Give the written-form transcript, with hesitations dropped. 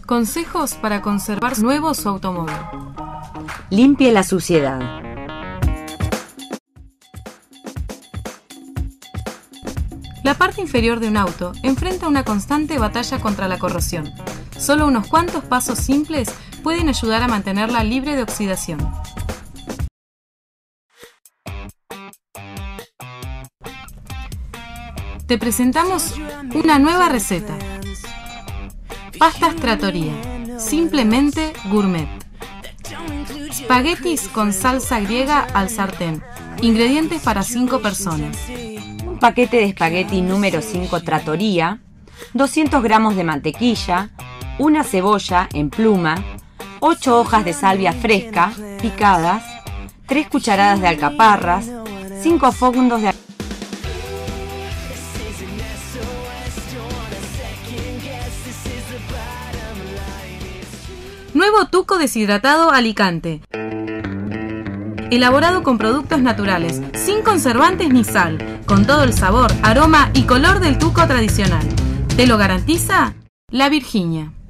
Consejos para conservar nuevo su automóvil. Limpie la suciedad. La parte inferior de un auto enfrenta una constante batalla contra la corrosión. Solo unos cuantos pasos simples pueden ayudar a mantenerla libre de oxidación. Te presentamos una nueva receta. Pastas Trattoria, simplemente gourmet. Espaguetis con salsa griega al sartén. Ingredientes para 5 personas. Un paquete de espagueti número 5 Trattoria, 200 gramos de mantequilla, una cebolla en pluma, 8 hojas de salvia fresca, picadas, 3 cucharadas de alcaparras, 5 segundos de Nuevo tuco deshidratado Alicante. Elaborado con productos naturales, sin conservantes ni sal, con todo el sabor, aroma y color del tuco tradicional. ¿Te lo garantiza? La Virginia.